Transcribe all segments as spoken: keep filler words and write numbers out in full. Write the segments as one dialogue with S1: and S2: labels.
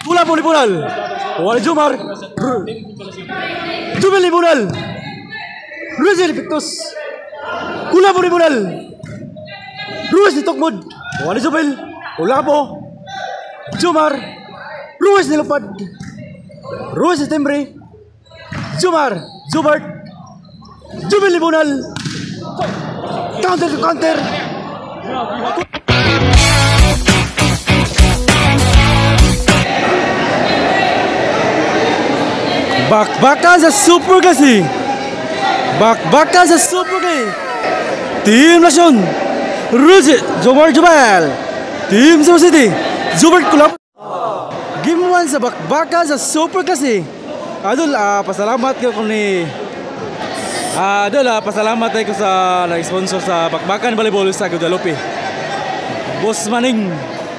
S1: Kula po lipunal. Wala Jomar. Jubel lipunal. Rizal Pictus. Kula po lipunal. Ruiz ni Tokmod. Wala Jubel. Kula po. Jomar. Ruiz ni Lupad. Ruiz ni Timbre. Jomar. Jubert. Jubel lipunal. Counter to counter. Bakbakan sa super kasi. Bakbakan sa super kasi. Team Nasyon. Ruzit Jomar Jubel. Team Cebu City. Jubert Kulap. Game one sa bakbakan sa super kasi. Adol, uh, pasalamat ko ni Ah, uh, Adol, uh, pasalamat tayo ko sa nag-sponsor sa bakbakan volleyball sa Guadalupe. Boss Maning.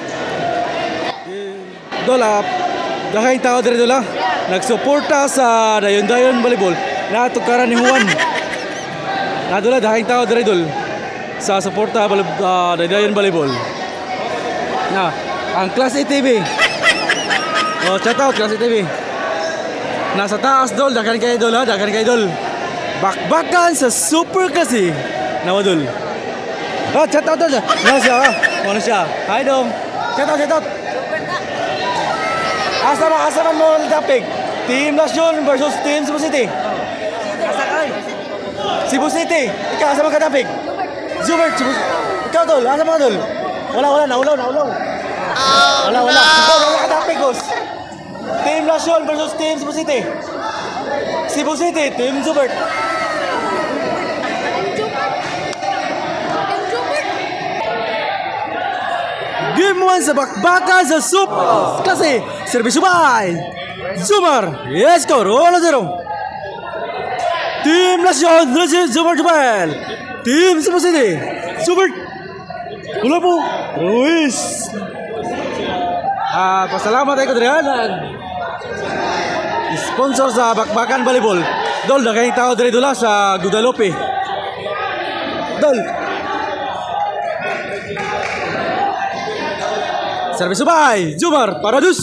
S1: Adol, uh, dahil tao dito lang nagsuporta sa dayon-dayon volleyball na tukaran ni Juan. Nadula dahil tao dito sa suporta uh, dayon volleyball. Na, ang Class A T V. Oh, shout out Class A T V. Nasa taas dol, dagan kay idol ha, dagan kay idol. Bakbakan sa super kasi. Nawadol. Oh, shout out dol. Na siya ha. Ano siya? Hi dong. Shout out, shout out. Asa man, asa man mo dapig? Team Nasyon versus Team Cebu City. Cebu City. Ikaw, asa man ka dapig? Zubert, Cebu. Ikaw dol, asa man ka dol? Wala, wala, naulaw, naulaw. Wala, wala. Ikaw, wala ka dapig, boss. Team Nasyon versus Team Cebu City. Cebu City, Team Zubert. Game one sa bakbakan sa super kasi servisyo by Zumar. Yes, score one zero. Team Nasyon versus Zumar Jubel. Team Cebu City. Zubert. Wala po. Ruiz. Ah, pasalamat tayo ko diri sponsor sa bakbakan volleyball. Dol, dagay tao diri dula sa Guadalupe. Dol. Service by Jumar Paradus.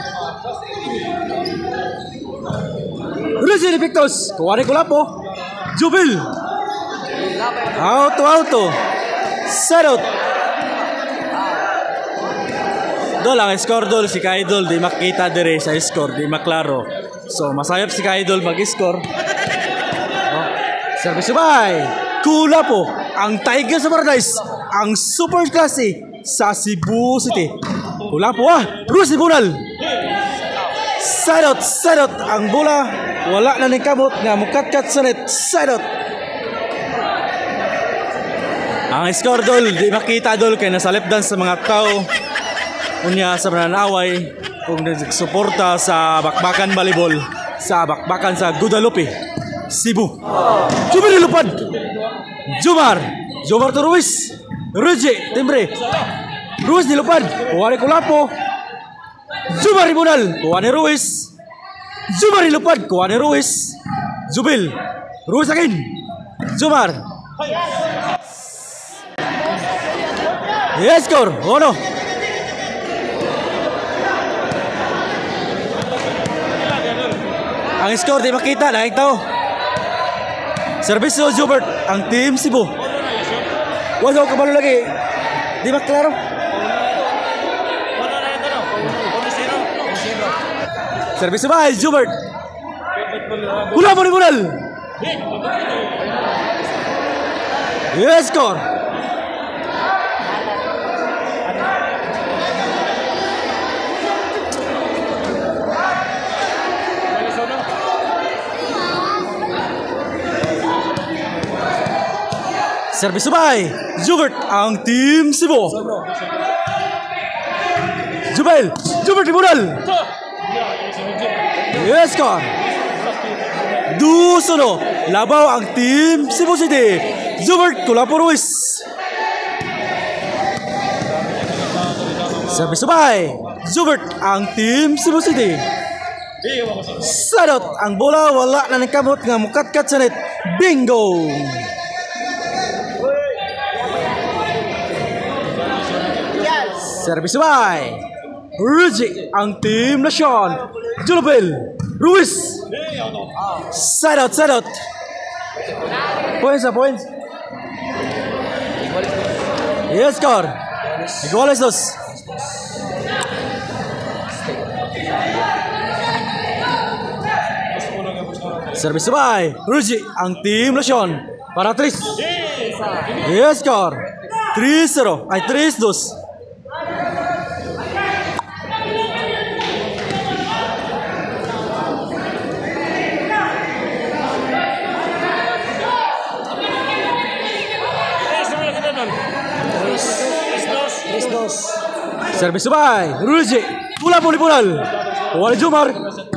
S1: Rizal Pictus. Kuwari ko lapo. Jubil. Auto auto. Sarot. Dol, ang score dol si Kaidol di makita dire sa score, di maklaro. So masayap si Kaidol mag-score. Oh. Service by Kula po ang Tiger sa Paradise, ang super classy sa Cebu City. Kula po ah, Ruiz Bunal. Sarot, sarot ang bola. Wala na ni kamot nga mukat-kat sa net. Sarot. Ang score dol di makita dol kay nasa left dance sa mga tao. Unya sa mananaway kung nagsuporta sa bakbakan volleyball sa bakbakan sa Guadalupe, Cebu. Jumar Lupad. Jumar. Jumar to Ruiz. Reje, Timbre. Ruiz ni Lupad. Kuwari Kulapo. Jumar Bunal. Kuwari Ruiz. Jumar Lupad. Kuwari Ruiz. Jubil. Ruiz again. Jumar. Yes, score. Oh no. Ang score di makita, naik tao. Service o Jubert, ang Team Cebu. Wala ko kabalo lagi. Di maklaro. Service ba, Jubert. Kula mo ni Bunal. Yes, score. Service by Jubert ang Team Cebu. Jubel, Jubert Bunal. Yes, score. Dusono, labaw ang Team Cebu City. Jubert Kulapo Ruiz. Service by Jubert ang Team Cebu City. Sarot ang bola, wala na nagkamot nga mukat-kat sa net. Bingo. Service by Ruji ang Team Lasyon. Julabel Ruiz. Side out, side out. Points na points. Yes, score. Iguales dos. Service by Ruji ang Team Lasyon. Para Tris. Yes, score. three zero. Ay, three dos. Service by Ruji. Pula po lipunal. Wali Jumar.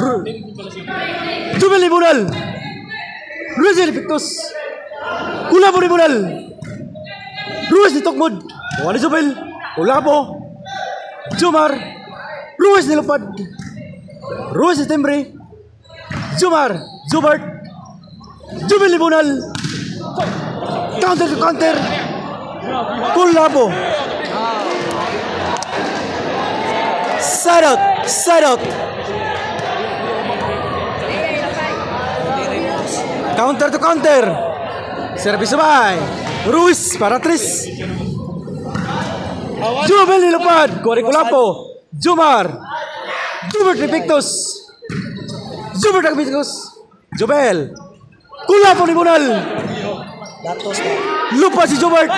S1: Jumel lipunal. Ruji lipiktos. Pula po lipunal. Ruiz ditokmod. Wali Jumel. Pula po. Jumar. Ruiz nilupad. Ruiz Timbre. Jumar. Jubert. Jumel lipunal. Counter to counter. Pula po. Side out, side out. Counter to counter. Service by Ruiz para Tris. Jumel nilupad. Kuwari Kulapo. Jumar. Jubert Ripictus. Jubert Ripictus. Jubel. Kulapo ni Bunal. Lupa si Jubert.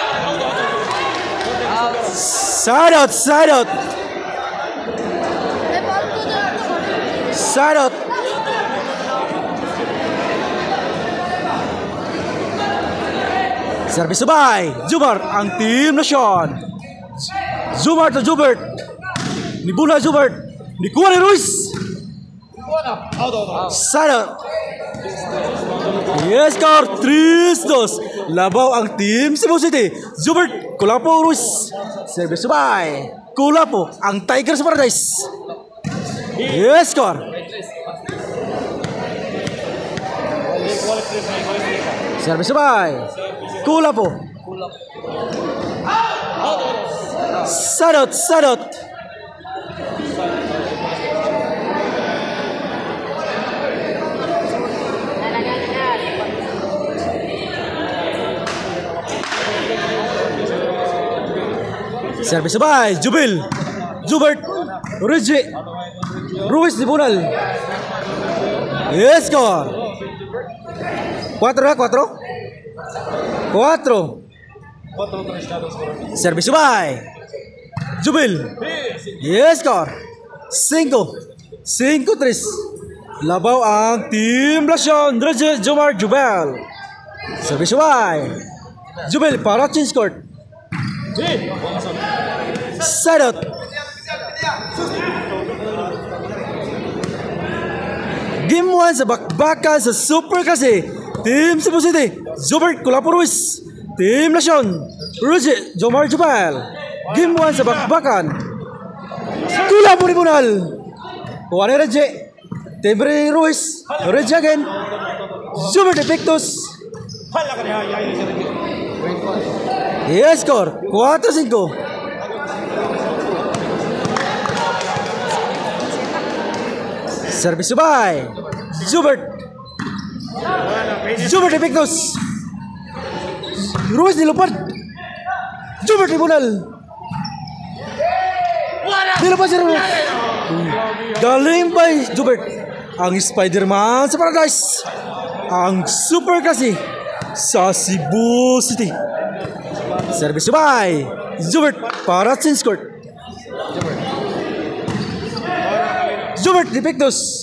S1: Side out, side out. Side out. Service by Jumar ang Team Lasyon. Jumar to Jubert. Ni Bula Jubert. Ni Kuwari Ruiz. Side out. Yes, score three dos. Labaw ang Team Cebu City. Jubert Kulapo Ruiz. Service by Kulapo ang Tigers Paradise. Yes, score. Service by Kulapo. Side out, side out. Service by Jubil. Jubert. Ruji. Ruiz di Bunal. Yes, score. Cuatro na, cuatro. Cuatro. Service by Jubil. Yes, score. Cinco. Cinco, tres. Labaw ang Team Lasyon. Ruji, Jumar, Jubel. Service by Jubil para change court. Side out. Game one sa bakbakan sa Super kasi Team Cebu City, Jubert Kulapo Ruiz. Team Lasyon, Ruji, Jomar Jubel. Game one sa bakbakan Kulapo Ribunal. Kuwari Reje. Timbre Ruiz. Reje again. Jubert Epictus. Yes, score cuatro cinco. Service by Jubert. Jubert Epictus. Ruiz nilupad. Jubert Tribunal. Nilupad si Ruiz. Galing by Jubert. Ang Spider-Man sa Paradise. Ang super kasi sa Cebu City. Service by Jubert para change court. Jubert Defectus.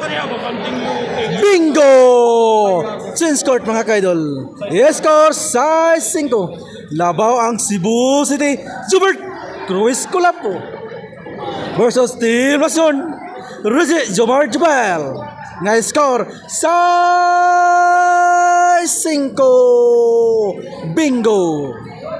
S1: Bingo! Change court mga kaidol. Yes, score size cinco. Labaw ang Cebu City. Jubert Cruz Kulapo versus Team Lasyon. Ruji Jomar Jubel. Nice score size cinco. Bingo!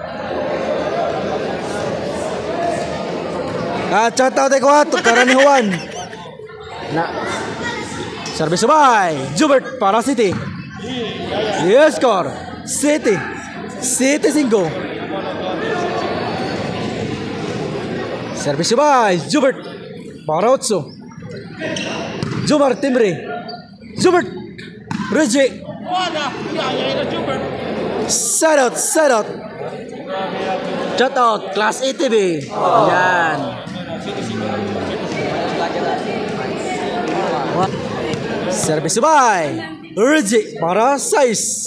S1: At shout out ko ato karan ni Juan. Na service by Jubert para City. Yes, score City. City cinco. Service by Jubert. Barotso. Jumar Timbre. Jubert. Reggie. Set out, set out. Shut out, Class A T V. Yan. Service by Reggie para size.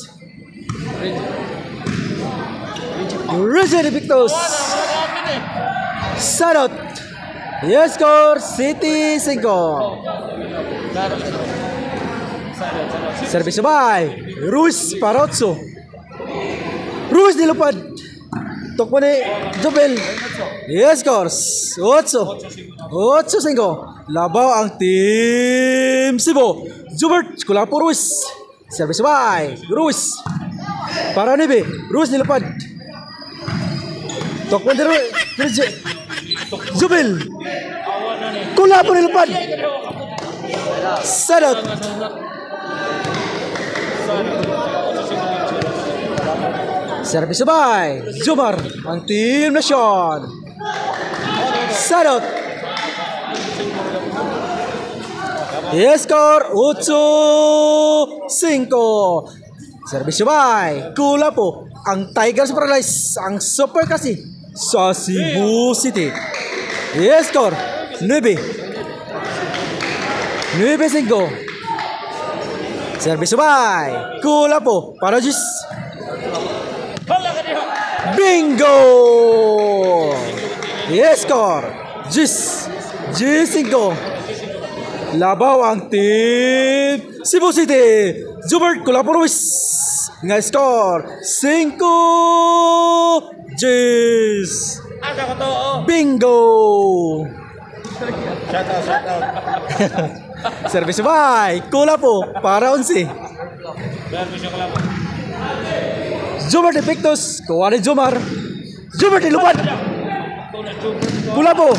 S1: Reggie Victos. Set out. Yes, score City cinco. Service by Ruiz Parotso. Ruiz nilupad. Tokpo ni Jobel. Yes, scores ocho. ocho cinco. Labaw ang Team Cebu. Jubert Kulapo Ruiz. Service by Ruiz. Para Nebe. Ruiz nilupad. Tokpo ni Ruiz. Jubel. Kulapo nilupad. Sadot. Service by Jumar ang Team Nation. Sadot. Yes, score ocho cinco. Service by Kulapo ang Tigers Paradise ang Super kasi sa Cebu City. Yes, score nueve. nueve cinco. Service by Kulapo para Jis. Bingo! Yes, score Jis. Jis cinco. Labaw ang Team Cebu City. Jubert Kulapo Ruiz. Nga score cinco. Jis. Bingo!
S2: Shout out, shout out.
S1: Service by Kulapo para onse. Jumar de Pictos, kuha ni Jumar. Jumar de Lupad. Kulapo.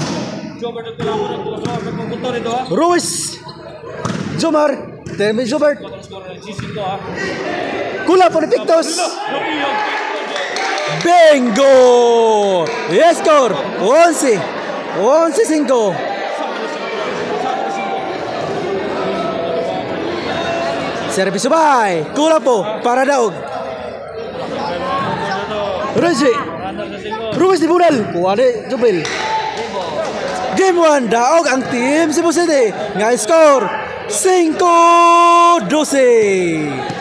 S1: Ruiz. Jumar. Termi Jumar. Kulapo de Pictos. Bingo! Yes, score once. once cinco. Service by Kulapo para Daog. Reggie. Ruiz di Bunal. Kuha ni Jubel. Game one. Daog ang Team Cebu City. Nga score cinco doce.